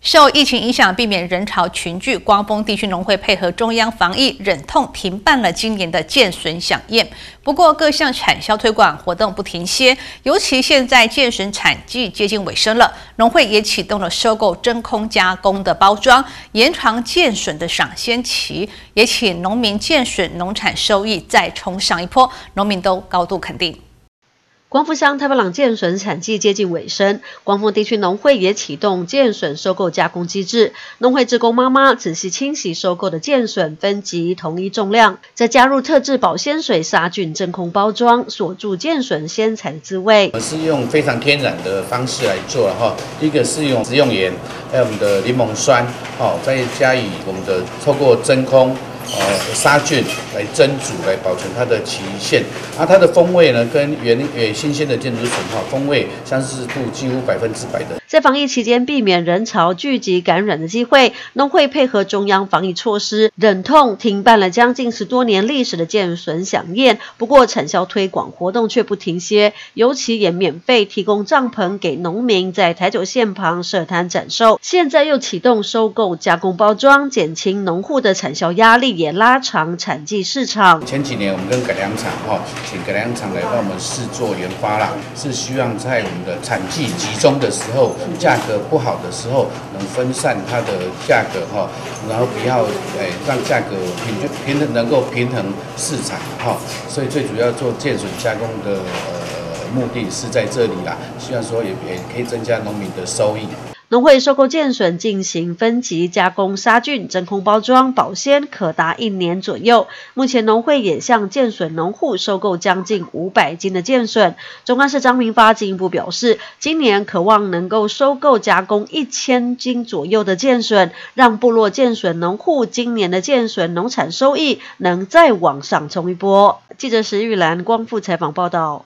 受疫情影响，避免人潮群聚，光丰地区农会配合中央防疫，忍痛停办了今年的建笋飨宴。不过，各项产销推广活动不停歇，尤其现在建笋产季接近尾声了，农会也启动了收购真空加工的包装，延长建笋的赏鲜期，也请农民建笋农产收益再冲上一波，农民都高度肯定。 光复乡太巴朗建笋产季接近尾声，光复地区农会也启动建笋收购加工机制。农会志工妈妈仔细清洗收购的建笋，分级统一重量，再加入特制保鲜水杀菌真空包装，锁住建笋鲜采的滋味。 我们是用非常天然的方式来做哈，一个是用食用盐，还有我们的柠檬酸，再加以我们的透过真空。杀菌来蒸煮来保存它的期限，它的风味呢跟新鲜的建竹笋风味相似度几乎100%的。 在防疫期间，避免人潮聚集感染的机会，农会配合中央防疫措施，忍痛停办了将近10多年历史的建笋飨宴。不过，产销推广活动却不停歇，尤其也免费提供帐篷给农民在台九线旁设摊展售。现在又启动收购加工包装，减轻农户的产销压力，也拉长产季市场。 前几年我们跟改良厂请改良厂来帮我们试做研发啦，是希望在我们的产季集中的时候，价格不好的时候，能分散它的价格然后不要让价格平衡能够平衡市场所以最主要做建笋加工的目的是在这里啦，希望说也可以增加农民的收益。 农会收购建笋进行分级加工、杀菌、真空包装、保鲜，可达1年左右。目前农会也向建笋农户收购将近500斤的建笋。中干事张明发进一步表示，今年渴望能够收购加工1000斤左右的建笋，让部落建笋农户今年的建笋农产收益能再往上冲一波。记者石玉兰光复采访报道。